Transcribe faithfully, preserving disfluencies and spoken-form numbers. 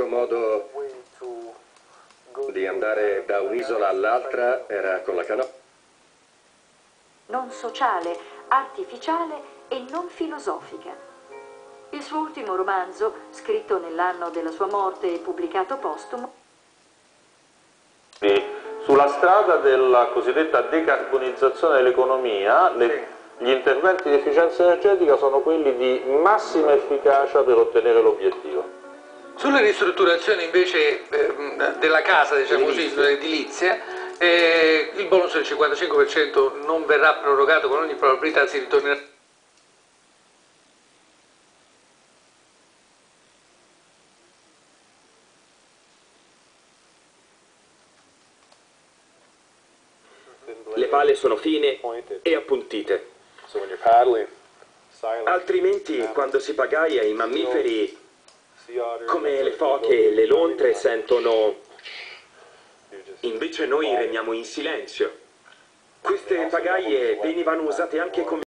L'unico modo di andare da un'isola all'altra era con la canoa. Non sociale, artificiale e non filosofica. Il suo ultimo romanzo, scritto nell'anno della sua morte e pubblicato postumo, sulla strada della cosiddetta decarbonizzazione dell'economia, le, gli interventi di efficienza energetica sono quelli di massima efficacia per ottenere l'obiettivo. Sulle ristrutturazioni invece eh, della casa, diciamo così, dell'edilizia, eh, il bonus del cinquantacinque per cento non verrà prorogato, con ogni probabilità si ritornerà. Le pale sono fine e appuntite. Altrimenti, quando si pagaia, i mammiferi, come le foche e le lontre, sentono. Invece noi regniamo in silenzio. Queste pagaie venivano usate anche come